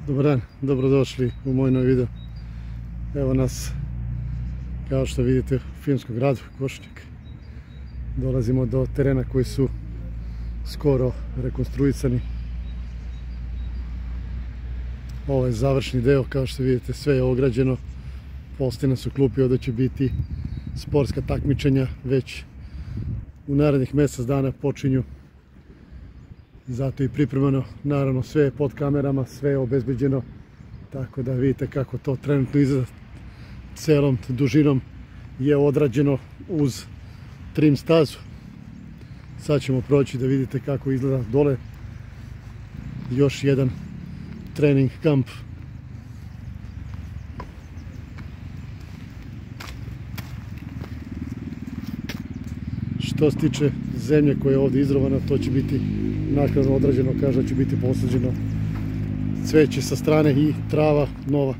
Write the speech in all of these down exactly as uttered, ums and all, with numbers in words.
Dobar dan, dobrodošli u moj novi video. Evo nas, kao što vidite, u filmskom gradu Košutnjak. Dolazimo do terena koji su skoro rekonstruisani. Ovo je završni deo, kao što vidite, sve je ograđeno. Postavljene su klupe, ovdje će biti sportska takmičenja, već u narednih mjesec dana počinju. Zato je pripremano, naravno sve je pod kamerama, sve je obezbeđeno, tako da vidite kako to trenutno izgleda. Celom dužinom je odrađeno uz trim stazu. Sad ćemo proći da vidite kako izgleda dole. Još jedan trening kamp. Što se tiče zemlje koja je ovdje izrovana, to će biti naknadno odrađeno, kaže da će biti posađeno cveće sa strane i trava nova.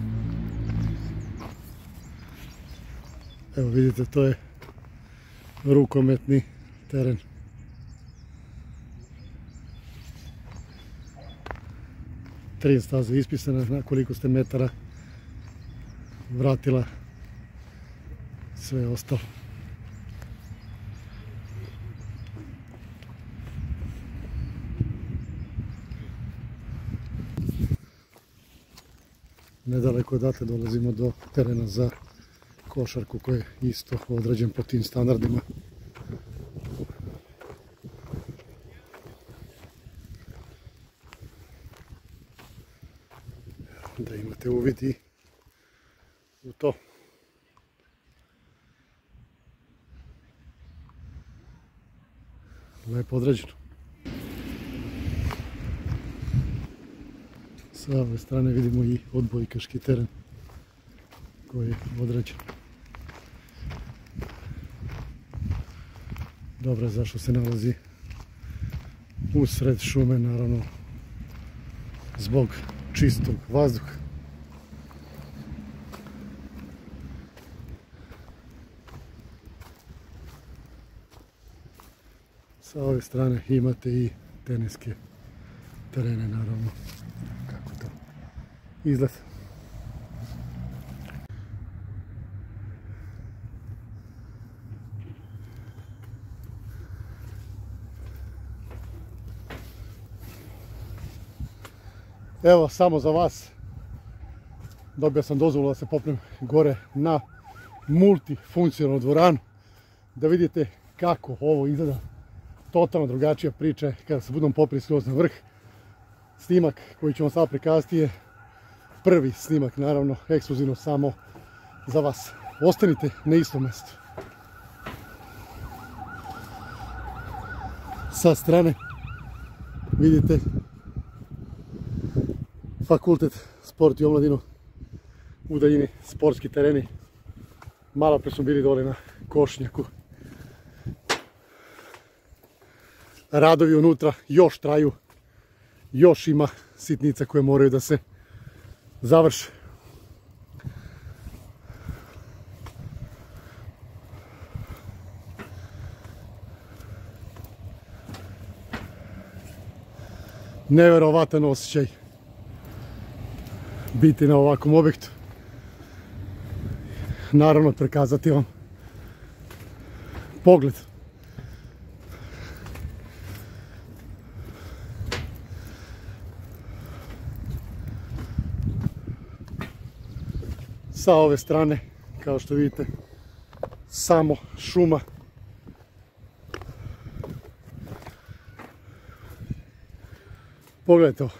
Evo vidite, to je rukometni teren. Tri staze ispisane, na koliko ste metara, vratila, sve ostalo. Nedaleko odatle dolazimo do terena za košarku koji je isto odrađen po tim standardima. Da imate uvid i u to. Lepo odrađeno. Sa ove strane vidimo i odbojkaški teren koji je odrađen. Dobro je zašto se nalazi usred šume, naravno zbog čistog vazduha. Sa ove strane imate i teniske terene, naravno. Kako to izgleda. Evo, samo za vas dobio sam dozvolu da se popnem gore na multifunkcionalnu dvoranu, da vidite kako ovo izgleda. Totalno drugačija priča je kada se budem popri skroz na vrh. Snimak koji ću vam sad prikazati je prvi snimak, naravno, ekskluzivno samo za vas. Ostanite na istom mjestu. Sa strane vidite Fakultet sport i omladinu, u daljini sportski tereni. Malo pre smo bili dole na Košutnjaku. Radovi unutra još traju, još ima sitnica koje moraju da se završe. Neverovatan osjećaj biti na ovakvom objektu. Naravno, prikazati vam pogled. Sa ove strane, kao što vidite, samo šuma. Pogledajte ovo.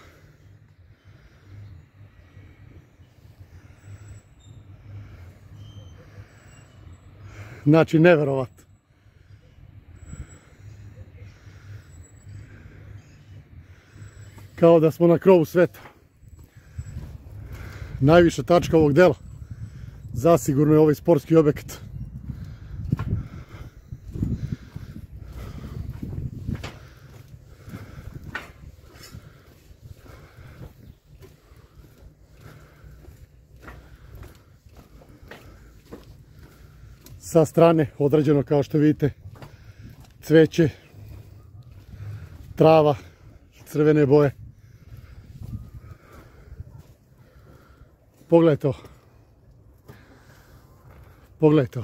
Znači, neverovatno. Kao da smo na krovu sveta. Najviša tačka ovog dela zasigurno je ovaj sportski objekat. Sa strane odrađeno, kao što vidite, cveće, trava, crvene boje. Pogledaj to. Pogledaj to.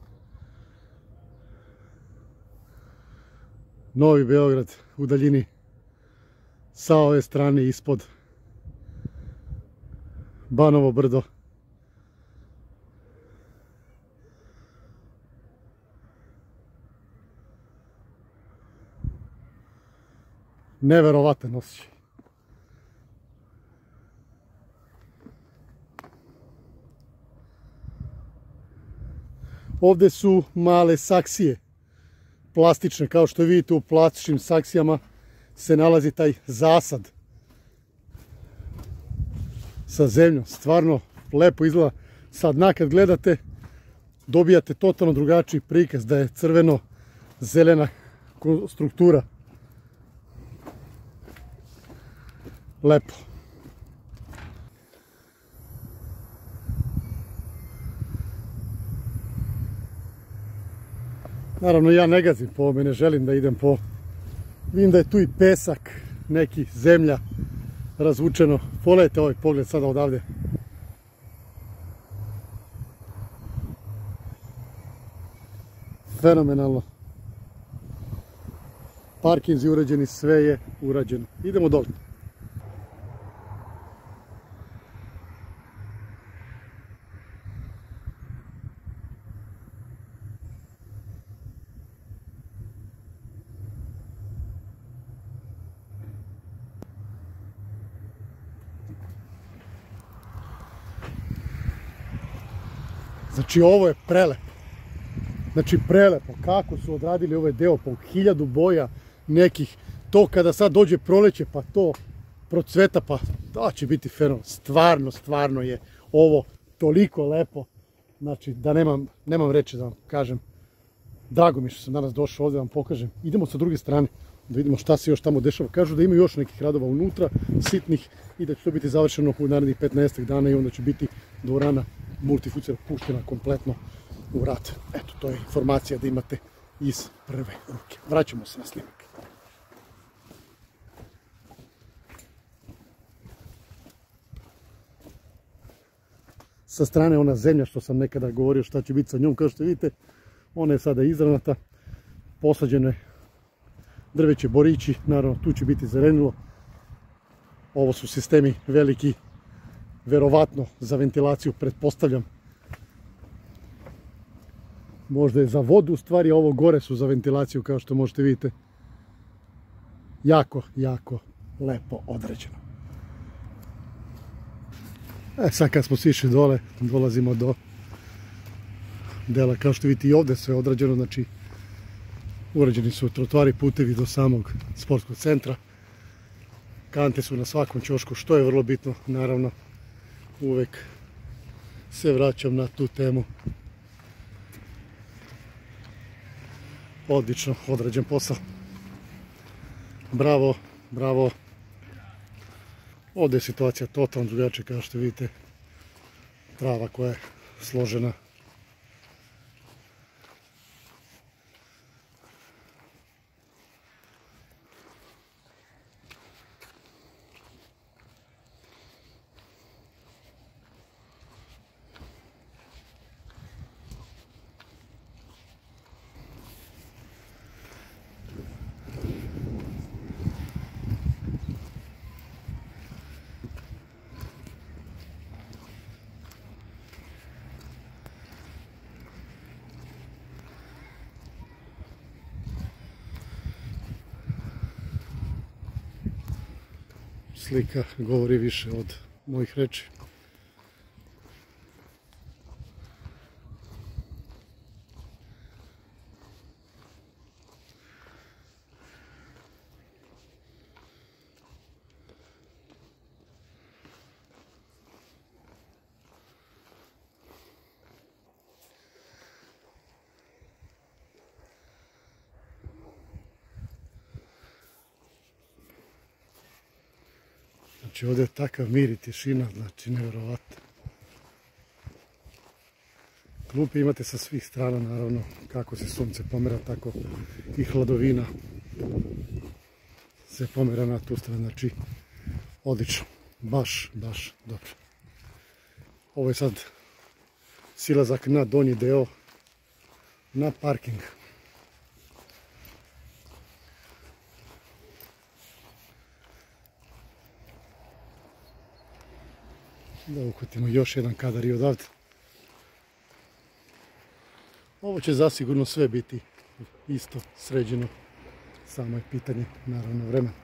Novi Beograd u daljini. Sa ove strane ispod. Banovo brdo. Neverovatan osjećaj. Ovdje su male saksije, plastične, kao što vidite u plastičnim saksijama se nalazi taj zasad sa zemljom. Stvarno lepo izgleda. Sad nakad gledate, dobijate totalno drugačiji prikaz, da je crveno-zelena struktura. Lepo. Naravno, ja ne gazim po ovome, ne želim da idem po... Vidim da je tu i pesak, neki zemlja razvučeno. Pogledajte ovaj pogled sada odavde. Fenomenalno. Parkinzi urađeni, sve je urađeno. Idemo dole. Znači ovo je prelepo. Znači prelepo. Kako su odradili ovaj deo, po hiljadu boja nekih. To kada sad dođe proleće pa to procveta, pa da će biti fenomenalno. Stvarno, stvarno je ovo toliko lepo. Znači da nemam, nemam reči da vam kažem. Drago mi što sam danas došao ovdje da vam pokažem. Idemo sa druge strane da vidimo šta se još tamo dešava. Kažu da ima još nekih radova unutra, sitnih, i da će to biti završeno u narednih petnaest dana i onda će biti dvorana multifunkcija puštena kompletno u rad. Eto, to je informacija da imate iz prve ruke. Vraćamo se na snimak. Sa strane ona zemlja što sam nekada govorio šta će biti sa njom, kao što vidite, ona je sada izravnata, posađene drveće, borići, naravno tu će biti zelenilo. Ovo su sistemi veliki, verovatno za ventilaciju, pretpostavljam. Možda je za vodu, u stvari ovo gore su za ventilaciju, kao što možete vidite. Jako, jako lepo odrađeno. E sad kad smo sišli dole, dolazimo do dela, kao što vidite i ovdje sve odrađeno, znači urađeni su trotoari, putevi do samog sportskog centra. Kante su na svakom ćošku, što je vrlo bitno, naravno. Uvek se vraćam na tu temu. Odlično odrađen posao. Bravo, bravo. Ovdje je situacija totalno drugačija, kao što vidite. Trava koja je složena. Slika govori više od mojih reči. Znači ovdje je takav mir i tišina, znači nevjerovatno. Klupe imate sa svih strana, naravno, kako se sunce pomera, tako i hladovina se pomera na tu stranu, znači odlično, baš, baš dobro. Ovo je sad silazak na donji deo, na parking. Da uhvatimo još jedan kadar i odavde. Ovo će zasigurno sve biti isto sređeno, samo je pitanje naravno vremena.